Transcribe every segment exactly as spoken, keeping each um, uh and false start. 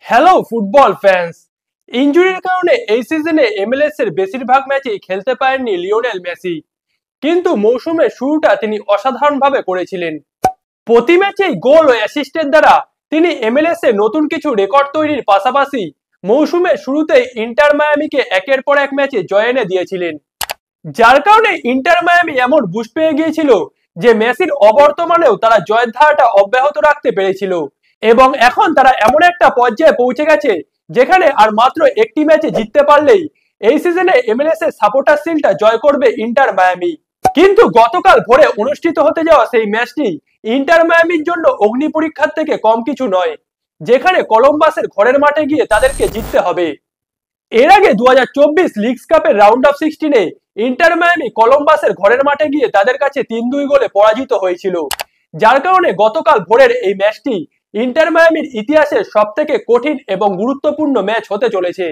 Hello football fans. ইনজুরির কারণে এই সিজনে এমএলএস এর বেশিরভাগ ম্যাচেই খেলতে পারেননি লিওনেল মেসি, কিন্তু মৌসুমের শুরুটা তিনি অসাধারণভাবে করেছিলেন। প্রতি ম্যাচেই গোল ও অ্যাসিস্টের দ্বারা তিনি এমএলএস এ নতুন কিছু রেকর্ড তৈরির পাশাপাশি মৌসুমের শুরুতেই ইন্টার মায়ামিকে একের পর এক ম্যাচে জয় এনে দিয়েছিলেন, যার কারণে ইন্টার মায়ামি এমন বুস্ট পেয়ে গিয়েছিল যে মেসির অবর্তমানেও তারা জয়ের ধারাটা অব্যাহত রাখতে পেরেছিল এবং এখন তারা এমন একটা পর্যায়ে পৌঁছে গেছে যেখানে আর মাত্র একটি ম্যাচে জিততে পারলেই এই সিজনে এমএলএস এর সাপোর্টার শিল্ডটা জয় করবে ইন্টার মায়ামি। কিন্তু গতকাল ভোরে অনুষ্ঠিত হতে যাওয়া সেই ম্যাচটি ইন্টার মায়ামির জন্য অগ্নি পরীক্ষার থেকে কম কিছু নয়, যেখানে কলম্বাসের ঘরের মাঠে গিয়ে তাদেরকে জিততে হবে। এর আগে দু হাজার চব্বিশ লিগস কাপের রাউন্ড অফ সিক্সটিনে ইন্টার মায়ামি কলম্বাসের ঘরের মাঠে গিয়ে তাদের কাছে তিন দুই গোলে পরাজিত হয়েছিল, যার কারণে গতকাল ভোরের এই ম্যাচটি ইন্টার মায়ামির ইতিহাসের সব থেকে কঠিন এবং গুরুত্বপূর্ণ ম্যাচ হতে চলেছে।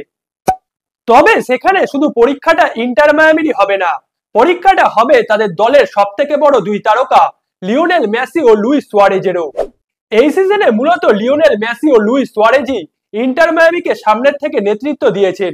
তবে সেখানে শুধু পরীক্ষাটা ইন্টার মায়ামিরই হবে না, পরীক্ষাটা হবে তাদের দলের সব থেকে বড় দুই তারকা লিওনেল মেসি ও লুইস সুয়ারেজেরও। এই সিজনে মূলত লিওনেল মেসি ও লুইস সুয়ারেজই ইন্টার মায়ামিকে সামনের থেকে নেতৃত্ব দিয়েছেন।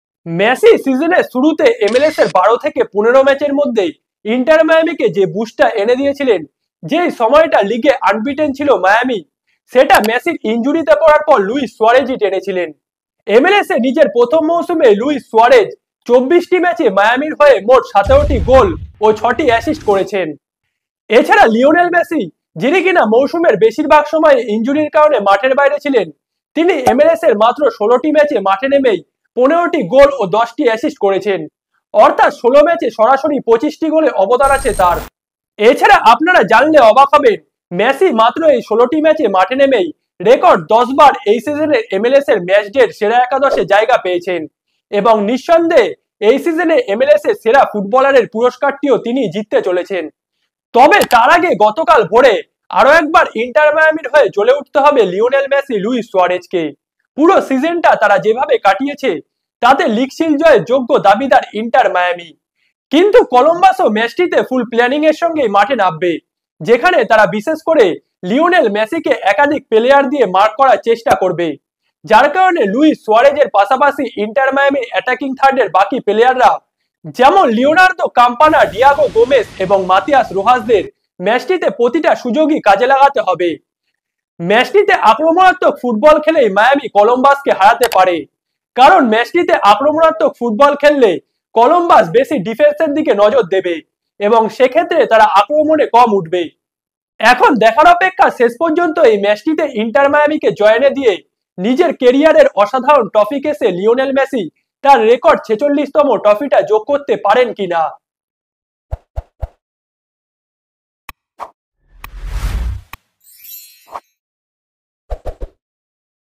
মেসি সিজনের শুরুতে এমএলএস এর বারো থেকে পনেরো ম্যাচের মধ্যেই ইন্টার মায়ামিকে যে বুস্টটা এনে দিয়েছিলেন, যে সময়টা লিগে আনবিটেন ছিল মায়ামি, সেটা মেসির ইনজুরিতে পড়ার পর লুইস সুয়ারেজই টেনেছিলেন। এমএলএস এ নিজের প্রথম মৌসুমে লুইস সুয়ারেজ চব্বিশটি ম্যাচে মায়ামির হয়ে মোট সতেরোটি গোল ও ছটি অ্যাসিস্ট করেছেন। এছাড়া লিওনেল মেসি, যিনি কিনা মৌসুমের বেশিরভাগ সময় ইনজুরির কারণে মাঠের বাইরে ছিলেন, তিনি এমএলএস এর মাত্র ষোলোটি ম্যাচে মাঠে নেমেই পনেরোটি গোল ও দশটি অ্যাসিস্ট করেছেন, অর্থাৎ ষোলো ম্যাচে সরাসরি পঁচিশটি গোলে অবদান আছে তার। এছাড়া আপনারা জানলে অবাক হবেন, মেসি মাত্র এই ষোলোটি ম্যাচে মাঠে নেমেই রেকর্ড দশ বার এই সিজনে এমএলএস এর ম্যাচ ডের সেরা একাদশে জায়গা পেয়েছেন এবং নিঃসন্দেহে এই সিজনে এমএলএস এর সেরা ফুটবলারের পুরস্কারটিও তিনি জিততে চলেছেন। তবে তার আগে গতকাল ভোরে আরো একবার ইন্টার মায়ামির হয়ে জ্বলে উঠতে হবে লিওনেল মেসি লুইস সুয়ারেজকে। পুরো সিজনটা তারা যেভাবে কাটিয়েছে তাতে লিগ শিল্ড জয়ের যোগ্য দাবিদার ইন্টার মায়ামি, কিন্তু কলম্বাসও ম্যাচটিতে ফুল প্ল্যানিং এর সঙ্গে মাঠে নামবে, যেখানে তারা বিশেষ করে লিওনেল মেসিকে একাধিক প্লেয়ার দিয়ে মার্ক করার চেষ্টা করবে, যার কারণে লুইস সুয়ারেজের পাশাপাশি ইন্টার মায়ামির অ্যাটাকিং থার্ডের বাকি প্লেয়াররা যেমন লিওনার্দো কাম্পানা, ডিয়াগো গোমেস এবং মাতিয়াস রোহাসদের ম্যাচটিতে প্রতিটা সুযোগই কাজে লাগাতে হবে। ম্যাচটিতে আক্রমণাত্মক ফুটবল খেলেই মায়ামি কলম্বাসকে হারাতে পারে, কারণ ম্যাচটিতে আক্রমণাত্মক ফুটবল খেললে কলম্বাস বেশি ডিফেন্সের দিকে নজর দেবে এবং সেক্ষেত্রে তারা আক্রমণে কম উঠবে। এখন দেখার অপেক্ষা শেষ পর্যন্ত এই ম্যাচটিতে ইন্টার মায়ামিকে জয় এনে দিয়ে নিজের কেরিয়ারের অসাধারণ ট্রফি কেসে লিওনেল মেসি তার রেকর্ড ছেচল্লিশতম ট্রফিটা যোগ করতে পারেন কিনা।